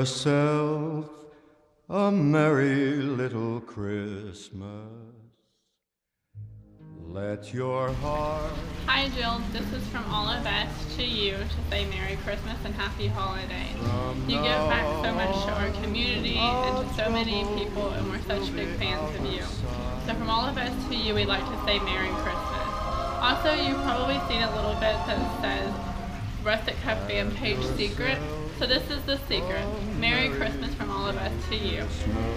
yourself a merry little Christmas. Let your heart... Hi Jill, this is from all of us to you to say Merry Christmas and Happy Holidays. You give back so much to our community and to so many people, and we're such big fans of you. So from all of us to you, we'd like to say Merry Christmas. Also, you've probably seen a little bit that says Rustic Cup Band page secret. So this is the secret. Merry Christmas from all of us to you.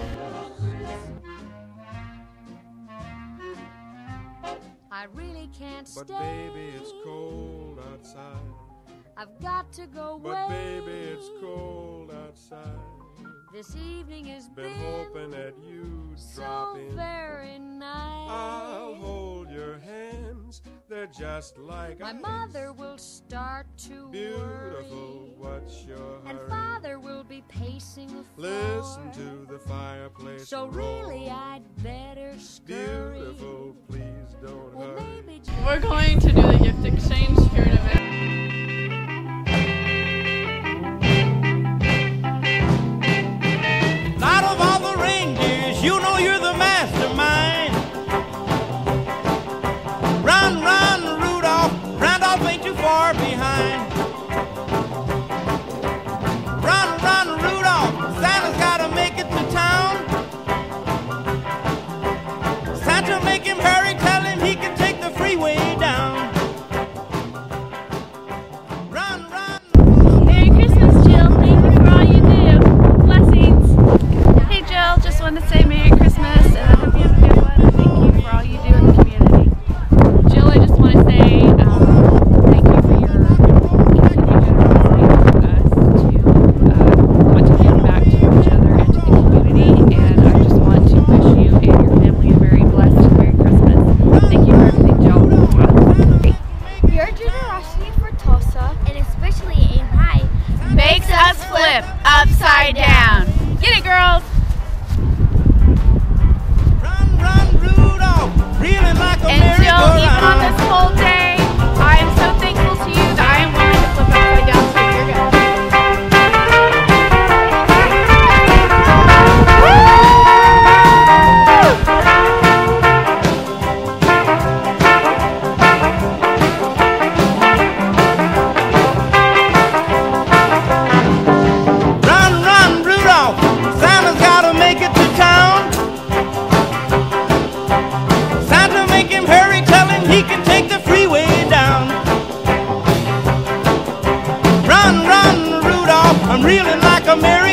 I really can't stay. But baby, it's cold outside. I've got to go away. But baby, it's cold outside. This evening has Been hoping that you'd drop so in. very nice. I'll hold your hands. They're just like My ice. mother will start to Beautiful, worry, what's your and hurry? father will be pacing the floor. Listen to the fireplace So roar. really, I'd better scurry. Beautiful, please don't Well, hurry. maybe We're going to do the gift exchange here in a minute. Out of all the reindeers, you know you're the mastermind. Run, run, Rudolph, Randolph ain't too far behind. Run, run, Rudolph, Santa's gotta make it to town. Santa, make him hurry, tell him he can take the freeway down. Run, run. Merry Christmas, Jill. Thank you for all you do. Blessings. Hey, Jill. Just wanted to say Merry Christmas, and I hope you have a good one. Thank you for all you do in the community. Jill, I just want to say thank you for your continued generosity with us to want to give back to each other and to the community. And I just want to wish you and your family a very blessed Merry Christmas. Thank you for everything, Jill. Your generosity for Tulsa, and especially Aim High, Makes us flip upside down. Get it, girls. Run, run, Rudolph, reeling like a And Jill, even on merry-go-round. this cold day, I am so thankful to you that I am willing to flip upside down to your good. Run, run, Rudolph, Santa's gotta make it to town. Santa, make him hurry, tell him he can take the freeway down. Run, run, Rudolph, I'm reeling like a merry